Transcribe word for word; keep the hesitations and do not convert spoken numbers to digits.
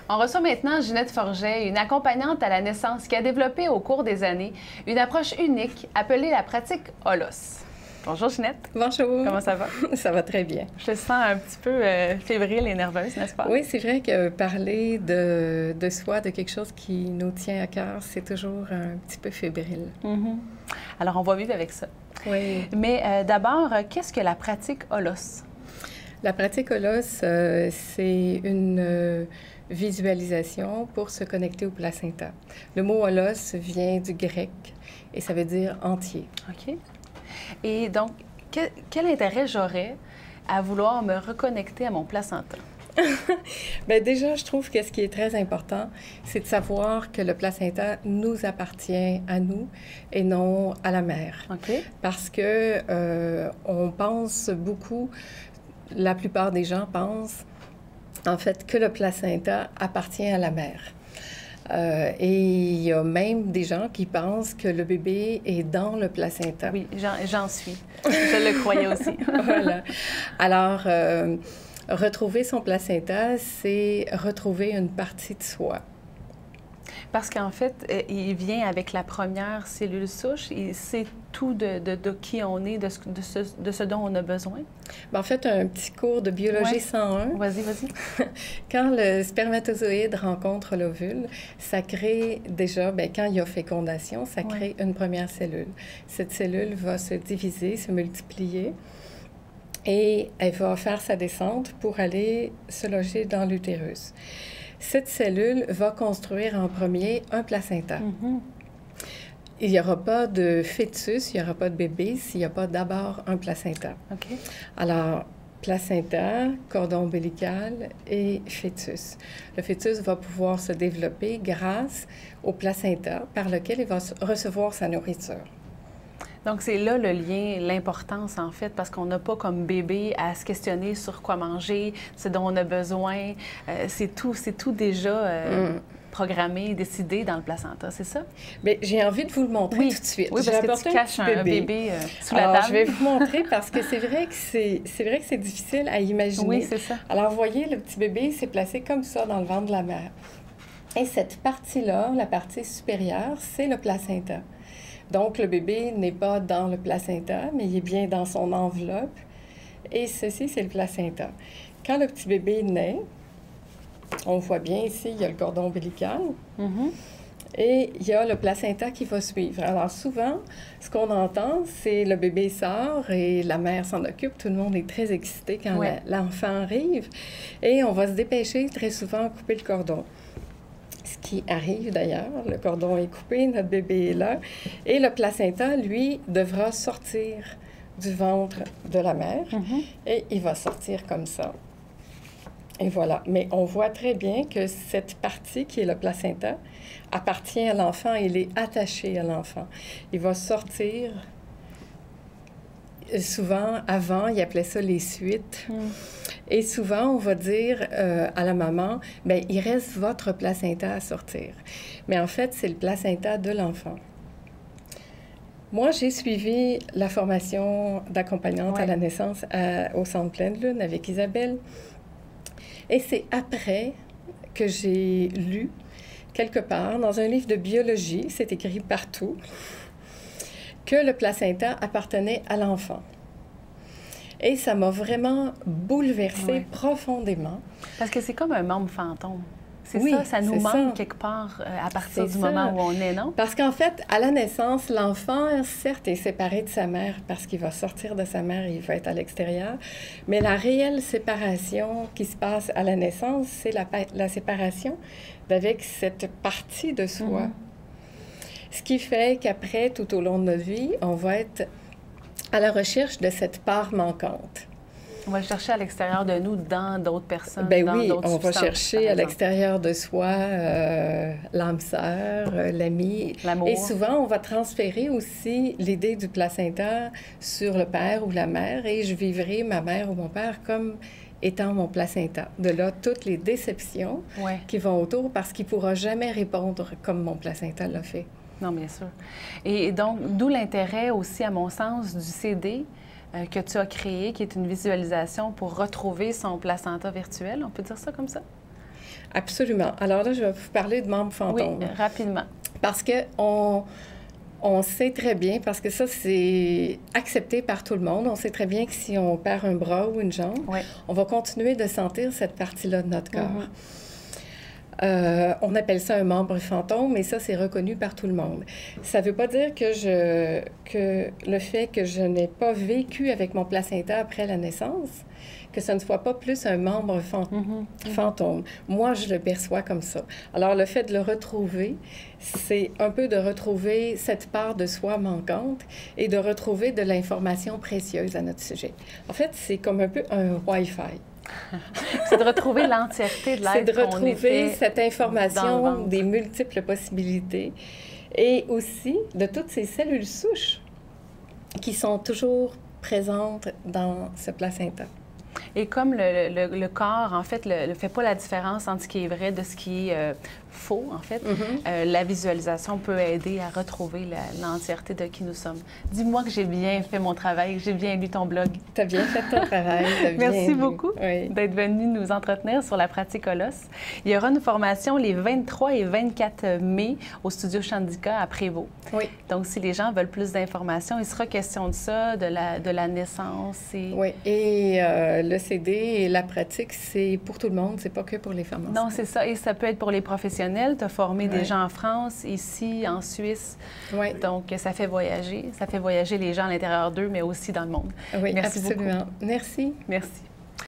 On reçoit maintenant Ginette Forget, une accompagnante à la naissance qui a développé au cours des années une approche unique appelée la pratique Holos. Bonjour Ginette. Bonjour. Comment ça va? Ça va très bien. Je te sens un petit peu euh, fébrile et nerveuse, n'est-ce pas? Oui, c'est vrai que parler de, de soi, de quelque chose qui nous tient à cœur, c'est toujours un petit peu fébrile. Mm-hmm. Alors, on va vivre avec ça. Oui. Mais euh, d'abord, qu'est-ce que la pratique Holos? La pratique Holos, euh, c'est une euh, visualisation pour se connecter au placenta. Le mot Holos vient du grec et ça veut dire entier. OK. Et donc, que, quel intérêt j'aurais à vouloir me reconnecter à mon placenta? Bien, déjà, je trouve que ce qui est très important, c'est de savoir que le placenta nous appartient à nous et non à la mère. OK. Parce que euh, on pense beaucoup, la plupart des gens pensent en fait que le placenta appartient à la mère. Euh, et il y a même des gens qui pensent que le bébé est dans le placenta. Oui, j'en suis. Je le croyais aussi. Voilà. Alors, euh, retrouver son placenta, c'est retrouver une partie de soi. Parce qu'en fait, il vient avec la première cellule souche. Il sait tout de, de, de qui on est, de ce, de, ce, de ce dont on a besoin. Bien, en fait, un petit cours de biologie ouais. cent un. Vas-y, vas-y. Quand le spermatozoïde rencontre l'ovule, ça crée déjà, bien, quand il y a fécondation, ça crée ouais. une première cellule. Cette cellule va se diviser, se multiplier. Et elle va faire sa descente pour aller se loger dans l'utérus. Cette cellule va construire en premier un placenta. Mm-hmm. Il n'y aura pas de fœtus, il n'y aura pas de bébé s'il n'y a pas d'abord un placenta. Okay. Alors, placenta, cordon ombilical et fœtus. Le fœtus va pouvoir se développer grâce au placenta par lequel il va recevoir sa nourriture. Donc, c'est là le lien, l'importance, en fait, parce qu'on n'a pas comme bébé à se questionner sur quoi manger, ce dont on a besoin. Euh, c'est tout, c'est tout déjà euh, mm. programmé, décidé dans le placenta, c'est ça? Bien, j'ai envie de vous le montrer oui. tout de suite. Oui, parce que tu caches un bébé, un bébé euh, sous Alors, la table. Je vais vous montrer parce que c'est vrai que c'est, c'est vrai que c'est difficile à imaginer. Oui, c'est ça. Alors, vous voyez, le petit bébé s'est placé comme ça dans le ventre de la mère. Et cette partie-là, la partie supérieure, c'est le placenta. Donc, le bébé n'est pas dans le placenta, mais il est bien dans son enveloppe. Et ceci, c'est le placenta. Quand le petit bébé naît, on voit bien ici, il y a le cordon ombilical. Mm-hmm. Et il y a le placenta qui va suivre. Alors, souvent, ce qu'on entend, c'est le bébé sort et la mère s'en occupe. Tout le monde est très excité quand ouais. la, l'enfant arrive. Et on va se dépêcher très souvent à couper le cordon. Ce qui arrive d'ailleurs, le cordon est coupé, notre bébé est là, et le placenta, lui, devra sortir du ventre de la mère, mm-hmm. et il va sortir comme ça. Et voilà. Mais on voit très bien que cette partie qui est le placenta appartient à l'enfant, il est attaché à l'enfant. Il va sortir. Souvent, avant, ils appelaient ça les suites. Mm. Et souvent, on va dire euh, à la maman, bien, il reste votre placenta à sortir. Mais en fait, c'est le placenta de l'enfant. Moi, j'ai suivi la formation d'accompagnante ouais. à la naissance à, au Centre Pleine Lune avec Isabelle. Et c'est après que j'ai lu, quelque part, dans un livre de biologie, c'est écrit partout, que le placenta appartenait à l'enfant. Et ça m'a vraiment bouleversée oui. profondément. Parce que c'est comme un membre fantôme. C'est oui, ça, ça nous manque ça. quelque part euh, à partir c'est du ça. moment où on est, non? Parce qu'en fait, à la naissance, l'enfant, certes, est séparé de sa mère parce qu'il va sortir de sa mère et il va être à l'extérieur. Mais la réelle séparation qui se passe à la naissance, c'est la, la séparation d'avec cette partie de soi. Mm-hmm. Ce qui fait qu'après, tout au long de notre vie, on va être à la recherche de cette part manquante. On va chercher à l'extérieur de nous, dans d'autres personnes, ben dans oui, d'autres on va chercher à exemple. l'extérieur de soi euh, l'âme sœur, euh, l'ami. L'amour. Et souvent, on va transférer aussi l'idée du placenta sur le père ou la mère, et je vivrai ma mère ou mon père comme étant mon placenta. De là, toutes les déceptions ouais. qui vont autour, parce qu'il ne pourra jamais répondre comme mon placenta l'a fait. Non, bien sûr. Et donc, d'où l'intérêt aussi, à mon sens, du C D euh, que tu as créé, qui est une visualisation pour retrouver son placenta virtuel. On peut dire ça comme ça? Absolument. Alors là, je vais vous parler de membres fantômes. Oui, rapidement. Parce qu'on on sait très bien, parce que ça, c'est accepté par tout le monde, on sait très bien que si on perd un bras ou une jambe, Oui. on va continuer de sentir cette partie-là de notre corps. Mm-hmm. Euh, on appelle ça un membre fantôme, mais ça, c'est reconnu par tout le monde. Ça ne veut pas dire que, je, que le fait que je n'ai pas vécu avec mon placenta après la naissance, que ce ne soit pas plus un membre fan- mm-hmm. fantôme. Moi, je le perçois comme ça. Alors, le fait de le retrouver, c'est un peu de retrouver cette part de soi manquante et de retrouver de l'information précieuse à notre sujet. En fait, c'est comme un peu un Wi-Fi. C'est de retrouver l'entièreté de l'être. C'est de retrouver cette information des multiples possibilités et aussi de toutes ces cellules souches qui sont toujours présentes dans ce placenta. Et comme le, le, le corps, en fait, ne fait pas la différence entre ce qui est vrai de ce qui est euh, faux, en fait, mm-hmm. euh, la visualisation peut aider à retrouver l'entièreté de qui nous sommes. Dis-moi que j'ai bien fait mon travail, que j'ai bien lu ton blog. Tu as bien fait ton travail. Merci bien beaucoup oui. d'être venu nous entretenir sur la pratique Holos. Il y aura une formation les vingt-trois et vingt-quatre mai au studio Chandika à Prévost. Oui. Donc, si les gens veulent plus d'informations, il sera question de ça, de la, de la naissance. Et... Oui, et euh, le C D et la pratique, c'est pour tout le monde, c'est pas que pour les femmes enceintes. Non, c'est ça. Et ça peut être pour les professionnels. Tu as formé oui. des gens en France, ici, en Suisse. Oui. Donc, ça fait voyager. Ça fait voyager les gens à l'intérieur d'eux, mais aussi dans le monde. Oui, Merci absolument. beaucoup. Merci. Merci.